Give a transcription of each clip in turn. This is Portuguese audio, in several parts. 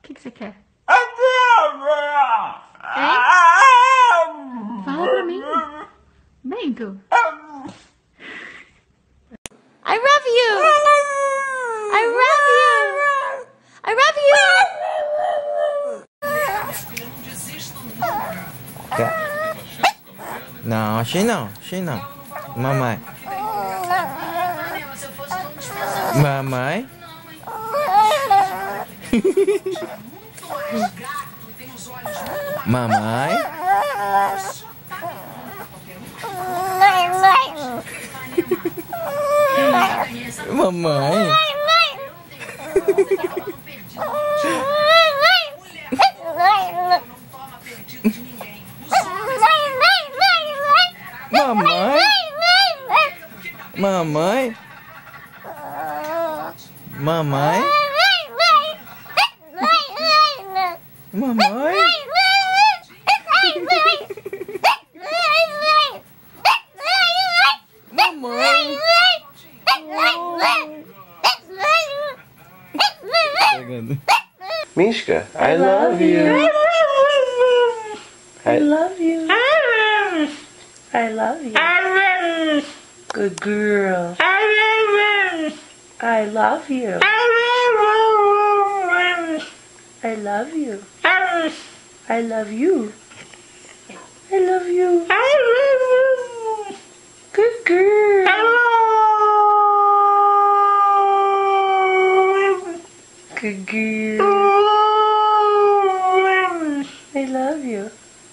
que você quer? Hein? Fala pra mim. Bento. I love you. I love you. I love you. Não, achei não. Mamãe. Mamãe. Mamãe. Mamãe. Mamãe. Mamãe. Mamãe. Mishka, I love you. I love you. I love you. Good girl. I love you. I love you. I love you. I love you. Good girl. Good girl. I love you.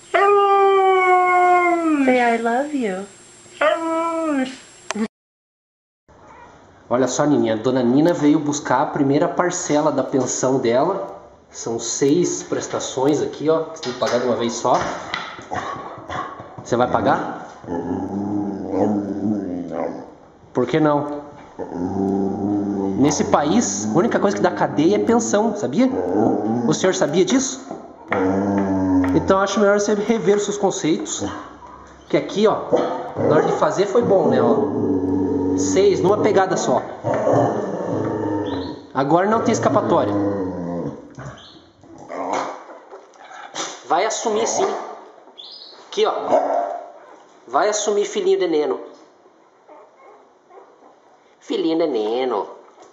Say I love you. Olha só, Nininha, a dona Nina veio buscar a primeira parcela da pensão dela. São 6 prestações aqui, ó. Você tem que pagar de uma vez só. Você vai pagar? Por que não? Nesse país, a única coisa que dá cadeia é pensão, sabia? O senhor sabia disso? Então acho melhor você rever os seus conceitos. Que aqui, ó, na hora de fazer foi bom, né, ó. 6 numa pegada só. Agora não tem escapatória. Vai assumir sim. Aqui, ó. Vai assumir filhinho de neno. Filhinho de neno.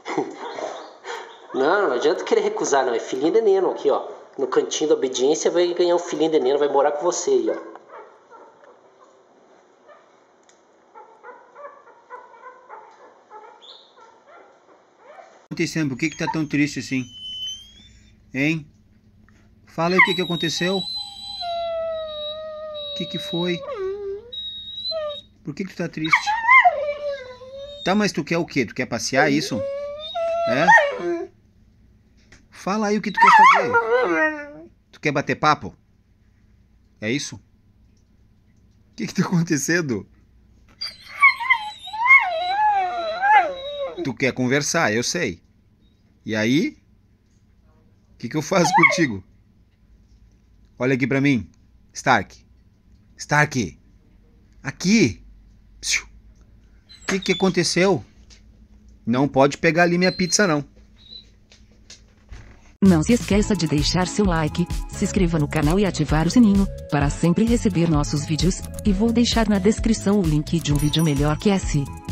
Não adianta querer recusar, não. É filhinho de neno aqui, ó. No cantinho da obediência vai ganhar um filhinho de neno. Vai morar com você aí, ó. Acontecendo? Por que tá tão triste assim? Hein? Fala aí o que aconteceu. O que foi? Por que tu tá triste? Tá, mas tu quer o quê? Tu quer passear, isso? É? Fala aí o que tu quer fazer. Tu quer bater papo? É isso? O que tá acontecendo? Tu quer conversar, eu sei. E aí? O que eu faço contigo? Olha aqui pra mim. Stark. Stark. Aqui. O que aconteceu? Não pode pegar ali minha pizza, não. Não se esqueça de deixar seu like, se inscreva no canal e ativar o sininho, para sempre receber nossos vídeos, e vou deixar na descrição o link de um vídeo melhor que esse.